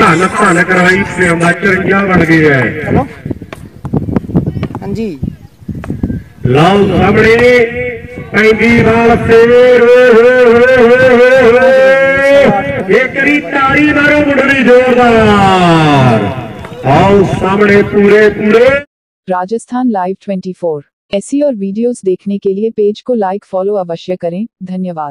धन धन करवाई प्रेमा 54 बन गई है। हाँ जी लाओ सामने पैंदी बाल फेर एक ताड़ी मारो मुंडली जोरदार। आओ सामने पूरे पूरे। राजस्थान लाइव 24 ऐसी और वीडियोस देखने के लिए पेज को लाइक फॉलो अवश्य करें। धन्यवाद।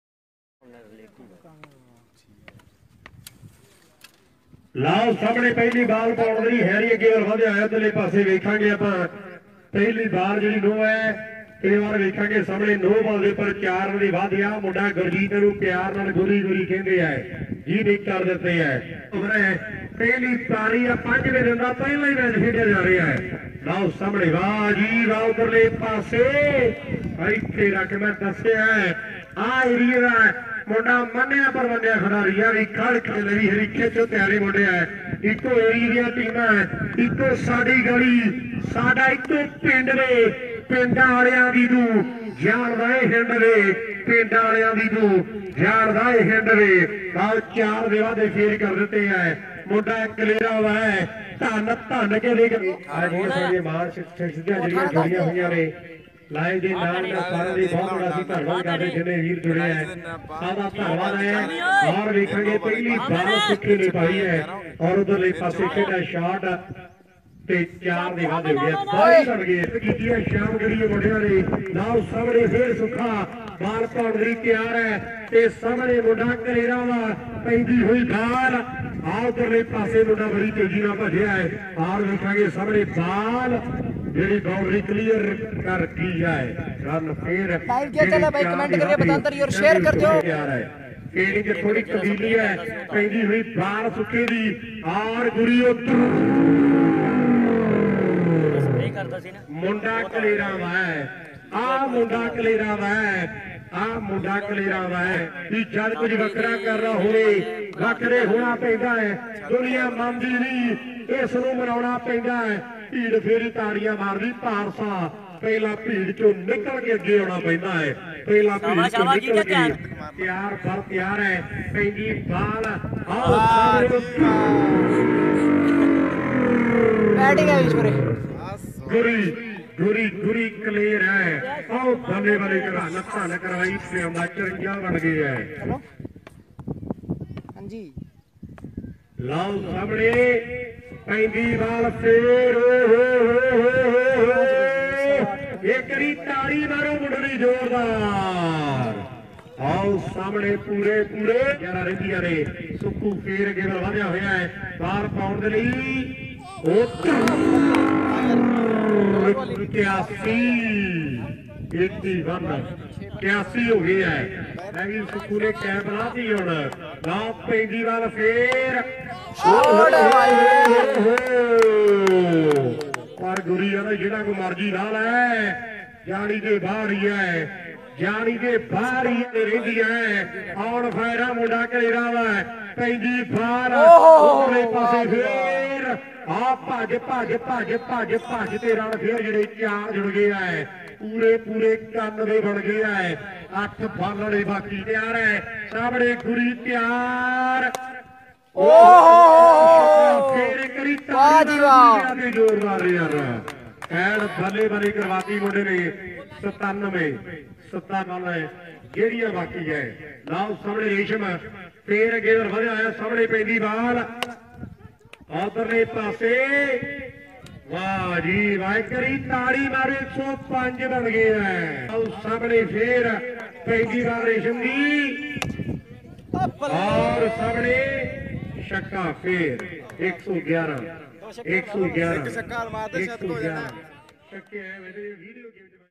लाओ सामने पहली बाल पाउण दी हैरी अगे वधे आया इधरले पासे वेखांगे आपां पहली बार जी नो है कई बार वेखांगे सामने नो बाल दे पर 4 रन दी वाधिया मुंडा गुरजीत नूं प्यार नाल गोली गोली कहंदे है जी नहीं कर देते है। पहली पारी 5वें दिन का पहला ही मैच खेडिया जा रहा है। लाओ सामने वाह जी वाह उधरले पासे इत्थे रख मैं दस्सिया है आ एरिया मुंडा मन्निया पर मन्निया खिडारी है भी खड़ खेल भी हरीखे चो तैयारी मुंडे है इको एरिया टीमां है इको साडी गली साडा इको पिंड दे पिंडां वालियां दी नूं जानदा है हिंड दे पिंडां वालियां दी नूं जानदा है हिंड दे आओ 4 दे वादे फेर कर देते हैं मुंडा कलेरा हुआ है धन धन के ले आज ये सारी मार सिद्धियां जड़ियां जुड़ियां हुई ने लाइव के नाम सारे दी बहुत बड़ा सी धन्यवाद करते जिन्हें वीर जुड़े हैं सादा धन्यवाद है। और देखेंगे पहली बार सिक्की नहीं पाई है और उधरले पासे खेड़ा शॉट ते 4 दे वादे हो गया सारी बन गए कीतियां शाम गड़ी मुंडियां ने। नाउ सामने फिर सुखा बाल पाउण दी तैयार है ते सामने मुंडा कलेरा वा पैंदी हुई बाल आ उधरले पासे मुंडा बड़ी तेजी नाल भजिया है और देखेंगे सामने बाल जेडी बाउंड्री क्लियर कर की जाए रन फिर लाइव क्या चला भाई कमेंट करके बताते और शेयर कर दो यार है केड़ी के थोड़ी तब्दीली है पैंदी हुई बाल सुखे दी और गुरी मुंडा कलेरा वा है आ मुंडा कलेरा वा है आ मुंडा कलेरा वा है कि जद कुछ वखरा करना होवे वखरे होना पैंदा है दुनिया मंनदी नहीं इस नूं मनाउणा पैंदा है भीड़ फेरी ताड़ियां मारदी पारसा पहला भीड़ चो निकल के अगे आना पैंदा है पहला भीड़ चो निकल के तैयार पर तैयार है पैंदी बाल बैटिंग है ईश्वरी गुरी गुरी गुरी क्लियर है आओ बल्ले बल्ले धन धन करवाई प्रेमा 54 बन गई है। हाँ जी लाओ सामने पैंदी बाल फेर एक ताड़ी मारो मुंडली जोरदार। आओ सामने पूरे पूरे 11 रहिंदियां ने सुक्कू फेर गेवल वधिया होया है बाल पाउण दे लई 81 हो गया है सुक्कू ने कैप ला दी हुण लाओ पैंदी वाल फेर पर गुरी है जिहड़ा कोई मर्जी ला लै जानी के बाहर ही है जानी के बाहर ही रहिंदी है ऑन फायर मुंडा कलेरा वा पैंदी बाहर उधरले पासे फेर आ भज भज भज भज भज ते रन फिर जेडे 4 जुड़ गया है पूरे पूरे 91 बन गया है 8 बॉल वाले बाकी तैयार है सामने गुरी तैयार फिर करी जोरदार यार एड बल्ले बल्ले करवाती मुंडे ने 97 बॉल है जेड़ियां बाकी है। नाउ सामने रेशम फिर गेंद वधे आया सामने पैंदी बाल उधरले पासे वाह जी वाह करी ताड़ी मारे 105 बन गए है सामने फिर पैंदी बाल रेशम दी और सामने छक्का फिर 111 छक्के है वीडियो